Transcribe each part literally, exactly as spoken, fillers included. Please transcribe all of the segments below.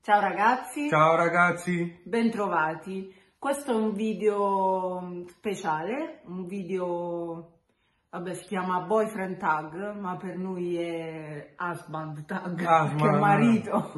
Ciao ragazzi, Ciao ragazzi, bentrovati. Questo è un video speciale, un video, vabbè, si chiama boyfriend tag, ma per noi è husband tag, ah, che è marito.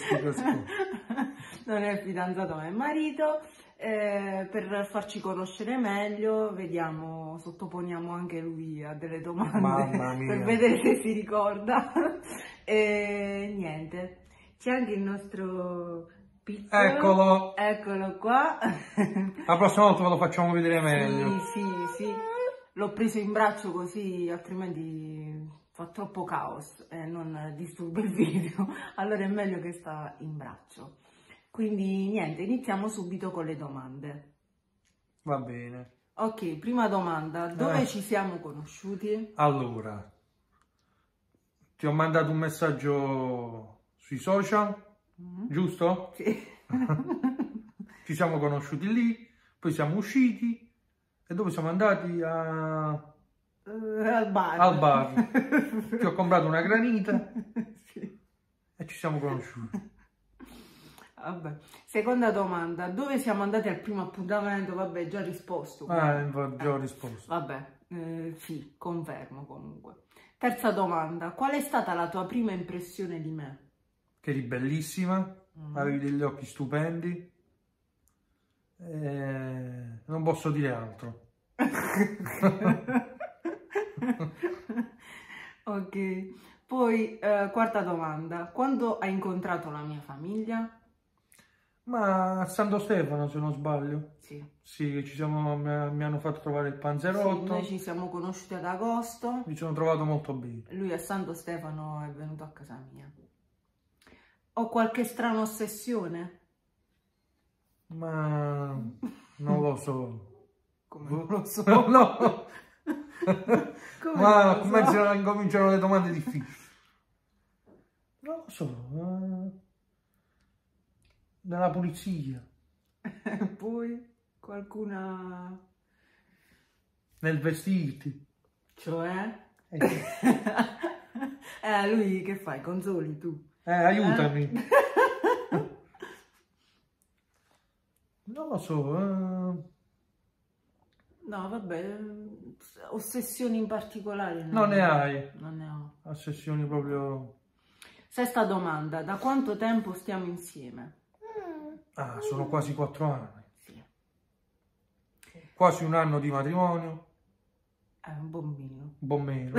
Ma, Non è fidanzato, ma è marito. Eh, per farci conoscere meglio, vediamo, sottoponiamo anche lui a delle domande. Mamma mia. Per vedere se si ricorda. E niente. C'è anche il nostro piccolo. Eccolo. Eccolo qua. La prossima volta ve lo facciamo vedere meglio. Sì, sì, sì. L'ho preso in braccio così, altrimenti fa troppo caos e non disturba il video. Allora è meglio che sta in braccio. Quindi niente, iniziamo subito con le domande. Va bene. Ok, prima domanda. Dove Eh. ci siamo conosciuti? Allora, ti ho mandato un messaggio sui social, Mm-hmm. giusto? Sì. Ci siamo conosciuti lì, poi siamo usciti e dove siamo andati? A... Uh, al bar. Al bar. Ti ho comprato una granita. Sì. E ci siamo conosciuti. Vabbè. Seconda domanda. Dove siamo andati al primo appuntamento? Vabbè, già risposto. Ah, già ho risposto. Vabbè, eh, sì, confermo comunque. Terza domanda. Qual è stata la tua prima impressione di me? Che eri bellissima, Mm. avevi degli occhi stupendi. Eh, non posso dire altro. Ok, poi eh, quarta domanda. Quando hai incontrato la mia famiglia? Ma a Santo Stefano, se non sbaglio. Sì. Sì, ci siamo, mi, mi hanno fatto trovare il Sì, panzerotto. noi ci siamo conosciuti ad agosto. Mi sono trovato molto bene. Lui a Santo Stefano è venuto a casa mia. Ho qualche strana ossessione? Ma non lo so. Come non lo so? No. Come Ma non lo come so? si incominciano le domande difficili? Non lo so. eh, Della polizia. Poi qualcuna... Nel vestirti. Cioè? Eh, Eh, lui che fai? Consoli tu? eh, aiutami. Eh? Non lo so. eh, No, vabbè, ossessioni in particolare no. Non ne hai. Non ne ho. Ossessioni proprio... Sesta domanda, da quanto tempo stiamo insieme? Ah, sono quasi quattro anni. Sì, Quasi un anno di matrimonio. è un bambino. Un po' meno.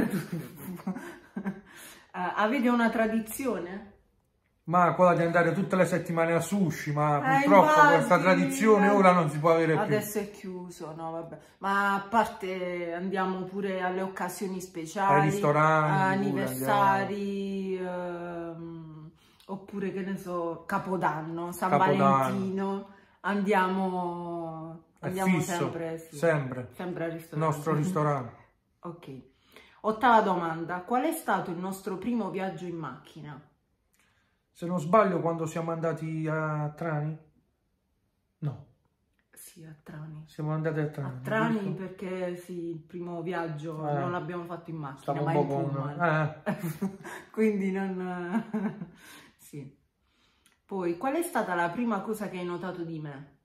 Uh, avete una tradizione? Ma quella di andare tutte le settimane a sushi, ma Eh, purtroppo infatti, questa tradizione eh, ora non si può avere più. Adesso è chiuso, no vabbè. Ma a parte andiamo pure alle occasioni speciali, Ai ristoranti, pure anniversari, ehm, oppure che ne so, Capodanno, San Capodanno. Valentino, andiamo, È andiamo fisso, sempre, sì, sempre. sempre al Il ristorante. nostro ristorante. Ok. Ottava domanda, qual è stato il nostro primo viaggio in macchina? Se non sbaglio, quando siamo andati a Trani? No, Sì, a Trani. siamo andati a Trani. A Trani giusto? perché sì, il primo viaggio Eh. non l'abbiamo fatto in macchina, Stavo ma un in po' con... pullman. Eh, Quindi non... sì. Poi, qual è stata la prima cosa che hai notato di me?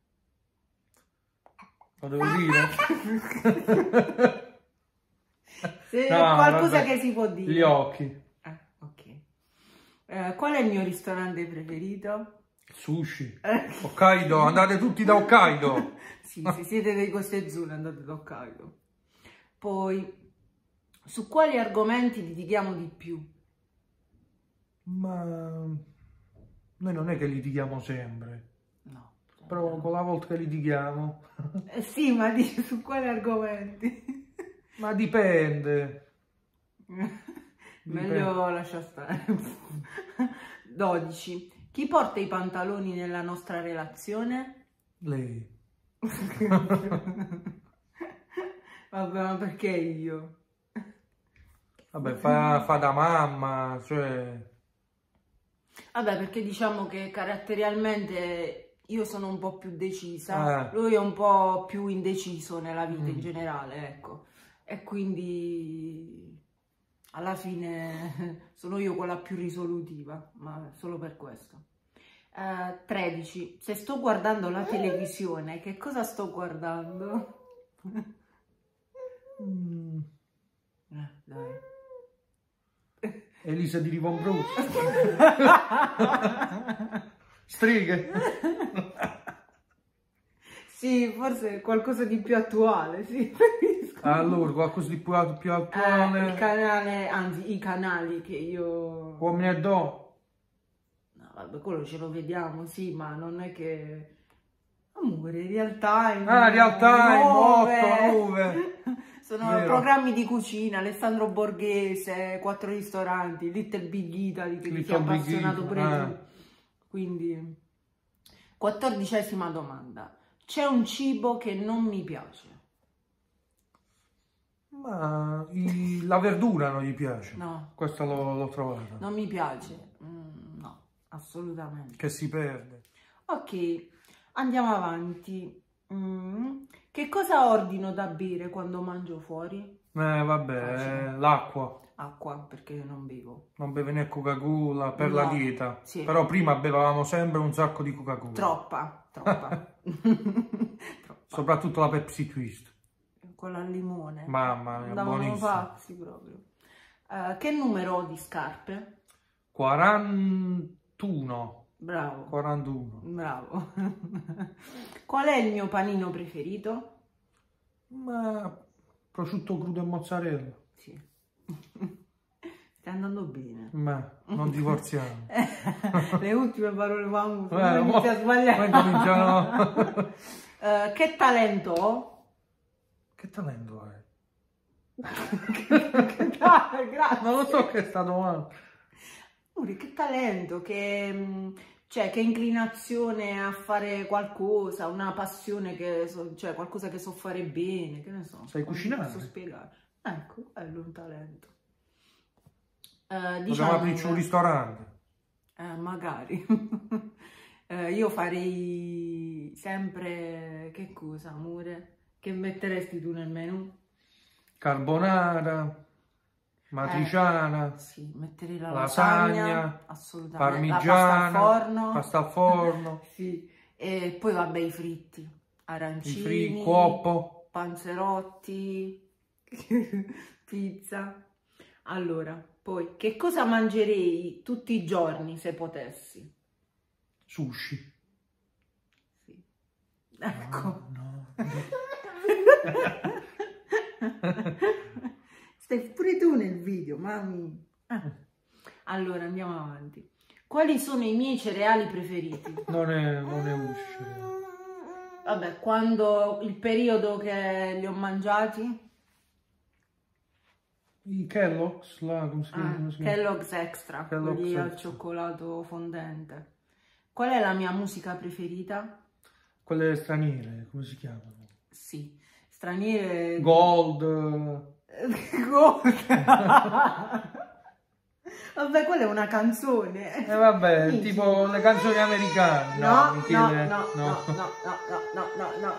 lo devo dire? Se No, qualcosa vabbè. che si può dire. Gli occhi. Eh, ok. Eh, qual è il mio ristorante preferito? Sushi. Eh. Hokkaido, andate tutti da Hokkaido. Sì, se siete dei Coste Azzurre andate da Hokkaido. Poi, su quali argomenti litighiamo di più? Ma noi non è che litighiamo sempre. No. Però con la volta che litighiamo... Eh sì, ma dici su quali argomenti? Ma dipende. Meglio lascia stare. dodici. Chi porta i pantaloni nella nostra relazione? Lei. Vabbè, ma perché io? Vabbè, fa, fa da mamma, cioè... Vabbè, perché diciamo che caratterialmente io sono un po' più decisa, Eh. lui è un po' più indeciso nella vita Mm. in generale, ecco. E quindi alla fine sono io quella più risolutiva, ma solo per questo. Uh, tredici. Se sto guardando la televisione, che cosa sto guardando? Mm. Eh, dai. Elisa di Rivon Bruce. Streghe. Sì, forse qualcosa di più attuale, sì. Allora, qualcosa di più, più attuale. Eh, il canale, anzi, i canali che io... Uomini e donne. No, vabbè, quello ce lo vediamo, sì, ma non è che... Amore, Real Time. Ah, Real Time, nove. otto, nove. Sono Vero. programmi di cucina, Alessandro Borghese, Quattro Ristoranti, Little Big Italy, che ti sei appassionato pure ah. tu. Quindi, quattordicesima domanda. C'è un cibo che non mi piace? Ma i, la verdura non gli piace? No. Questa l'ho trovata. Non mi piace? Mm, no, assolutamente. Che si perde. Ok, andiamo avanti. Mm. Che cosa ordino da bere quando mangio fuori? Eh, vabbè, l'acqua. Acqua, perché io non bevo. Non beve né Coca-Cola per No, la dieta. sì. Però prima bevavamo sempre un sacco di Coca-Cola. Troppa, troppa. Troppa. Soprattutto la Pepsi Twist. Quella al limone. Mamma mia, Andavano buonissimo. pazzi proprio. Uh, che numero ho di scarpe? quarantuno. Bravo. quarantuno. Bravo. Qual è il mio panino preferito? Ma prosciutto crudo e mozzarella. Sì. Stai andando bene. Ma non divorziamo. Le ultime parole famose. Eh, Non inizi a sbagliare. Cominciano... uh, che talento ho? Che talento hai? Grazie. Non lo so che è stato male. Che talento, che, cioè, che inclinazione a fare qualcosa, una passione, che so, cioè qualcosa che so fare bene, che ne so. Sai cucinare? Non so spiegare. Ecco, quello è un talento. Uh, Diciamo, diciamo, aprirci un ristorante. Eh, magari. eh, io farei sempre, che cosa, amore? Che metteresti tu nel menù? Carbonara, matriciana, Eh, sì, metterei la lasagna, lasagna, assolutamente. parmigiana, La pasta al forno. pasta al forno. Sì. E poi vabbè i fritti, arancini, I fritti, cuoppo. panzerotti, pizza. Allora, poi, che cosa mangerei tutti i giorni se potessi? Sushi. Sì. Ecco. No, no. Stai pure tu nel video, mami. Ah. Allora, andiamo avanti. Quali sono i miei cereali preferiti? Non è, non è uscire. Vabbè, quando il periodo che li ho mangiati? I Kellogg's, là, come si chiama? Ah, Kellogg's Extra, Kellogg's quelli al Extra. cioccolato fondente. Qual è la mia musica preferita? Quelle straniere, come si chiamano? Sì, straniere... Gold. Gold. Vabbè, quella è una canzone. E eh, vabbè, Amici. tipo le canzoni americane. No, No, no, Michele, no, no, no, no, no, no, no,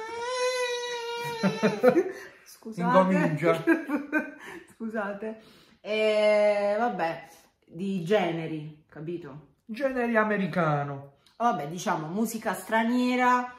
no. Scusate. Incomincia. Scusate. E, vabbè, di generi, capito? Generi americano. Vabbè, diciamo musica straniera,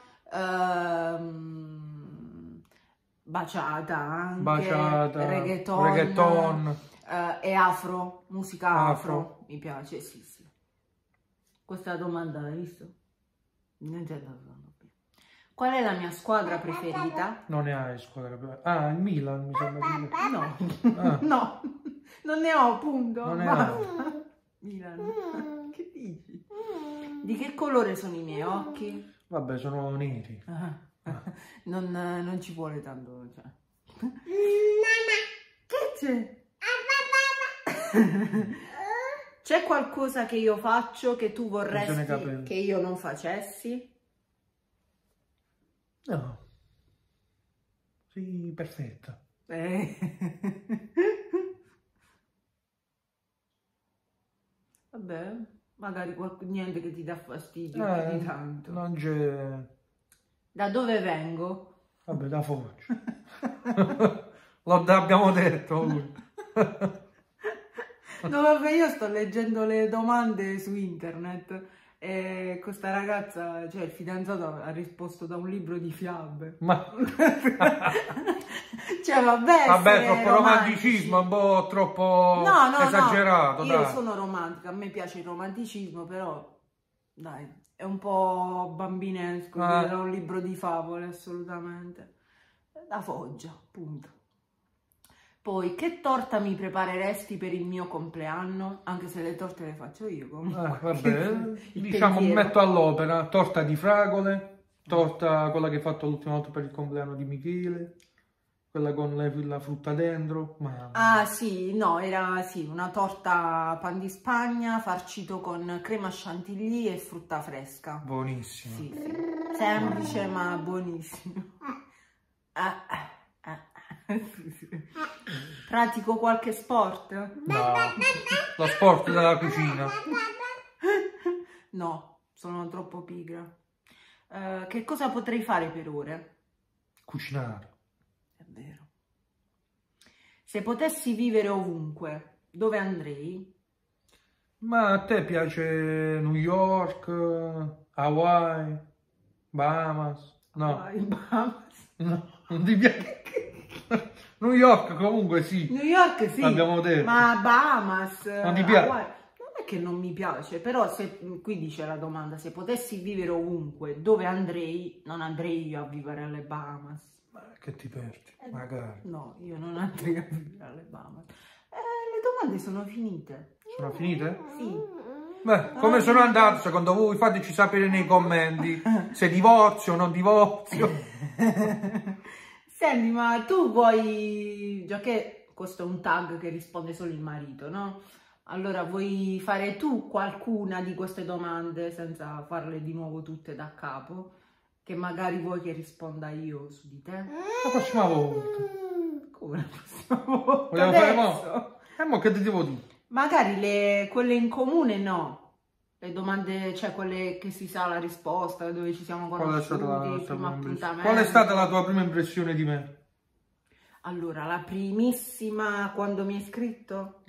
ehm, baciata anche, Baciata, reggaeton, reggaeton. eh, e afro, musica afro. Afro. Mi piace, sì, sì. Questa domanda l'hai visto? Non c'è da bene. Qual è la mia squadra preferita? Non ne hai squadra per... Ah, il Milan mi sembra di... No, Ah. no, non ne ho, punto. Non ne Basta. ho. Milan, che dici? Di che colore sono i miei occhi? Vabbè, sono neri. Ah, non, non ci vuole tanto, cioè. Che c'è? C'è qualcosa che io faccio che tu vorresti che io non facessi? No. Sì, perfetta. Eh. Vabbè, magari qualche, niente che ti dà fastidio Eh, più di tanto. Non c'è... Da dove vengo? Vabbè, da Foggia. Lo abbiamo detto. No, vabbè, io sto leggendo le domande su internet e questa ragazza, cioè il fidanzato, ha risposto da un libro di fiabe. Ma... Cioè, vabbè, vabbè, troppo romantici. romanticismo, un po' troppo no, no, esagerato, no. dai. Io sono romantica, a me piace il romanticismo, però, dai, è un po' bambinesco, Ah. da un libro di favole, assolutamente. Da Foggia, punto. Poi, che torta mi prepareresti per il mio compleanno? Anche se le torte le faccio io comunque. Eh, vabbè, Il diciamo, mi pensiero. metto all'opera, torta di fragole, torta quella che hai fatto l'ultima volta per il compleanno di Michele, quella con le- la frutta dentro. Ma... Ah sì, no, era sì, una torta pan di Spagna farcito con crema chantilly e frutta fresca. buonissimo. Sì, sì. Semplice ma buonissimo. Ah, ah, ah. Pratico qualche sport? No, lo sport della cucina. No, sono troppo pigra. Eh, che cosa potrei fare per ore? Cucinare. È vero. Se potessi vivere ovunque, dove andrei? Ma a te piace New York, Hawaii, Bahamas? No, Vai, Bahamas. no, non ti piace? New York comunque sì. New York sì, L'abbiamo detto. ma Bahamas, Non ti piace? Hawaii, non è che non mi piace, però se, qui dice la domanda, se potessi vivere ovunque, dove andrei? Non andrei io a vivere alle Bahamas. Ma che ti perdi, magari. No, io non andrei a vivere alle Bahamas. Eh, le domande sono finite. Sono finite? Sì. Beh, come sono andato secondo voi? Fateci sapere nei commenti se divorzio o non divorzio. Senti, ma tu vuoi, già che questo è un tag che risponde solo il marito, no? Allora vuoi fare tu qualcuna di queste domande senza farle di nuovo tutte da capo? Che magari vuoi che risponda io su di te? La prossima volta. Come la prossima volta? Vogliamo fare mo? Adesso? E mo che ti devo dire? Magari le, quelle in comune no. Le domande, cioè quelle che si sa la risposta, dove ci siamo Qual è stata la conosciuti, il nostra primo prima impressione? appuntamento. Qual è stata la tua prima impressione di me? Allora, la primissima quando mi hai scritto?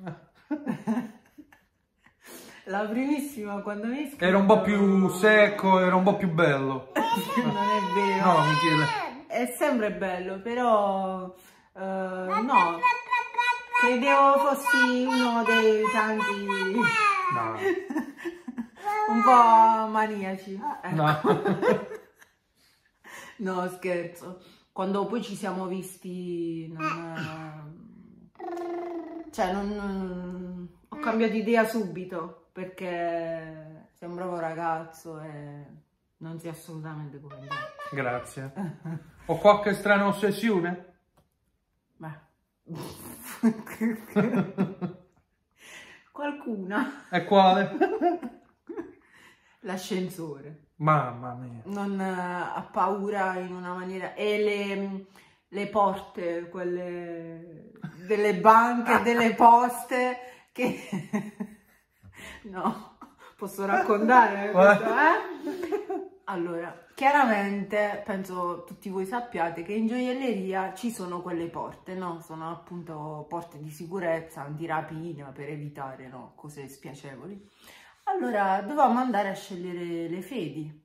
La primissima quando mi hai scritto? Era un po' più secco, era un po' più bello. Non è vero. No, Michele. È sempre bello, però eh, no. Credevo fossi uno dei tanti No. un po' maniaci. Ecco. No. No, scherzo. Quando poi ci siamo visti, non, cioè non, ho cambiato idea subito perché sei un bravo ragazzo e non sei assolutamente come me. Grazie. Ho qualche strana ossessione? Beh. Qualcuna. E quale? L'ascensore. Mamma mia. Non eh, ha paura in una maniera. E le, le porte, quelle delle banche, delle poste, che... No, posso raccontare questo, eh? Allora, chiaramente, penso tutti voi sappiate che in gioielleria ci sono quelle porte, no? Sono appunto porte di sicurezza, antirapina, per evitare, no, cose spiacevoli. Allora, dovevamo andare a scegliere le fedi.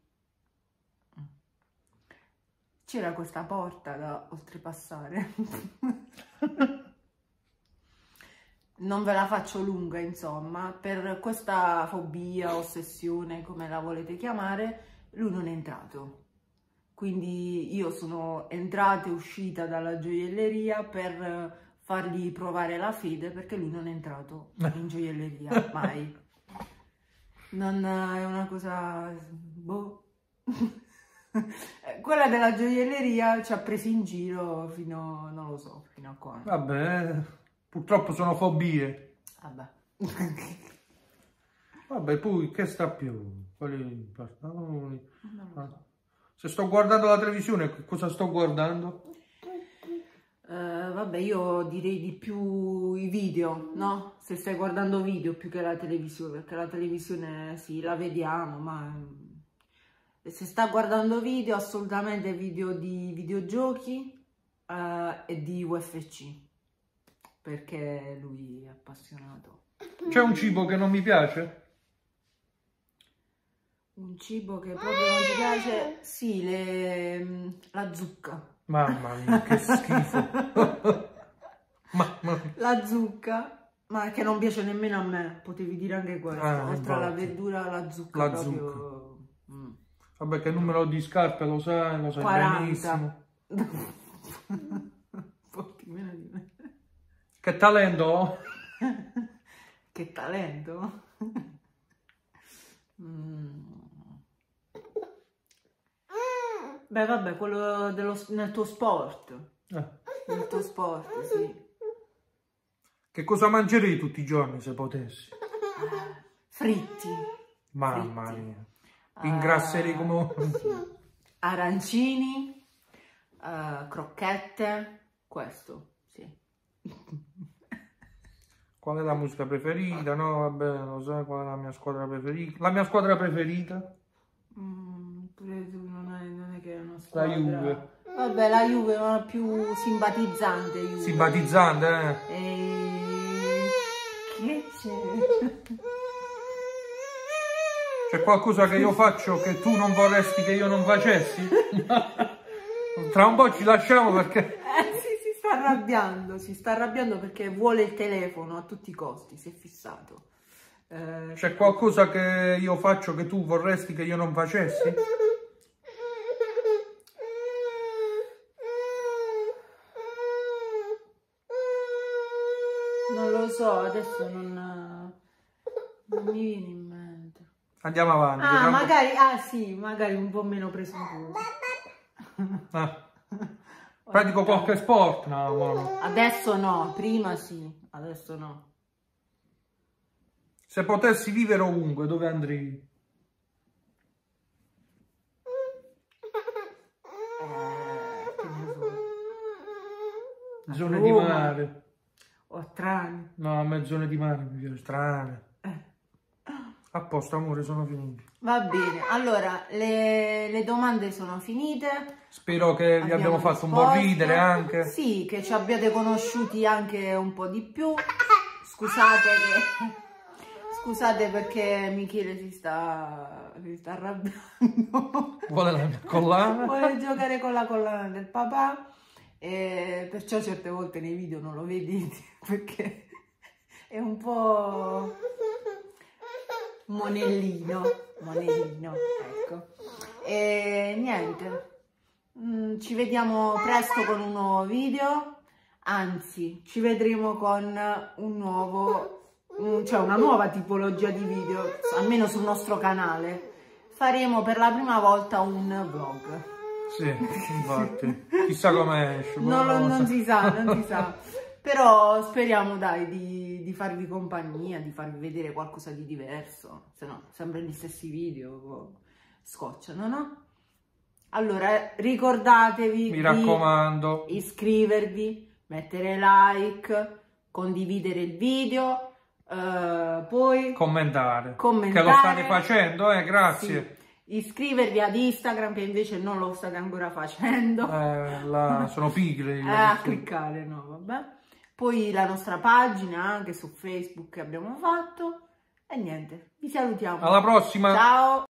C'era questa porta da oltrepassare. Non ve la faccio lunga, insomma, per questa fobia, ossessione, come la volete chiamare, lui non è entrato. Quindi io sono entrata e uscita dalla gioielleria per fargli provare la fede, perché lui non è entrato in gioielleria, mai. Non è una cosa... boh. Quella della gioielleria ci ha presi in giro fino, non lo so, fino a quando. Vabbè, purtroppo sono fobie. Vabbè. Vabbè, poi che sta più? Quali cartoni? Non lo so. Se sto guardando la televisione, cosa sto guardando? Uh, vabbè, io direi di più i video, no? Se stai guardando video più che la televisione, perché la televisione sì, la vediamo, ma se sta guardando video, assolutamente video di videogiochi uh, e di U F C, perché lui è appassionato. C'è un cibo che non mi piace? Un cibo che proprio non ti piace? Sì, le... la zucca. Mamma mia, che schifo. Mamma mia. La zucca, ma che non piace nemmeno a me, potevi dire anche questo. Ah, Oltre alla infatti. verdura, la zucca La proprio... zucca. Mm. Vabbè, che numero di scarpe lo sai, lo sai quaranta. benissimo. Un po' di meno di me. Che talento ho? Che talento. Mm. Beh, vabbè, quello dello, nel tuo sport. Eh. Nel tuo sport, sì. Che cosa mangerei tutti i giorni se potessi? Fritti. Mamma Fritti. mia. Ingrasserei come... Arancini, uh, crocchette, questo, sì. Qual è la musica preferita? No, vabbè, lo sai qual è la mia squadra preferita? La mia squadra preferita? Mm, pure tu non è, non è che è una La squadra... Juve. Vabbè, la Juve è una più simpatizzante. Juve. Simpatizzante, eh? E... Che c'è? C'è qualcosa che io faccio che tu non vorresti che io non facessi? Tra un po' ci lasciamo perché... Eh sì, si sta arrabbiando, si sta arrabbiando perché vuole il telefono a tutti i costi, si è fissato. Eh, C'è qualcosa che io faccio che tu vorresti che io non facessi? Non lo so, adesso non, non mi viene in mente. Andiamo avanti. Ah, vediamo. magari, ah sì, magari un po' meno presuntuoso. Ah. Pratico qualche sport? No, no, no. Adesso no, prima sì, adesso no. Se potessi vivere ovunque, dove andrei? Eh, che ne so. A Zone di Roma. mare. O a Trani. No, a me zone di mare mi piace, strane. Eh. A posto, amore, sono finiti. Va bene, allora le, le domande sono finite. Spero che vi abbiamo fatto un po' risposto. ridere anche. Sì, che ci abbiate conosciuti anche un po' di più. Scusate che... Scusate perché Michele si sta, si sta arrabbiando. Vuole la mia collana? Vuole giocare con la collana del papà. E perciò certe volte nei video non lo vedi perché è un po' monellino, monellino, ecco. E niente, mm, ci vediamo presto con un nuovo video, anzi ci vedremo con un nuovo, mm, cioè una nuova tipologia di video, almeno sul nostro canale. Faremo per la prima volta un vlog. Sì, infatti. Chissà come esce. No, non, non si sa, non si sa. Però speriamo, dai, di, di farvi compagnia, di farvi vedere qualcosa di diverso. Se no, sempre gli stessi video scocciano, no? Allora, ricordatevi Mi raccomando. di iscrivervi, mettere like, condividere il video, eh, poi Commentare. commentare. Che lo state facendo, eh? Grazie. Sì. Iscrivervi ad Instagram che invece non lo state ancora facendo. Eh, la... Sono pigri. Eh, a cliccare, no, vabbè. Poi la nostra pagina anche su Facebook che abbiamo fatto. E niente, vi salutiamo. Alla prossima. Ciao.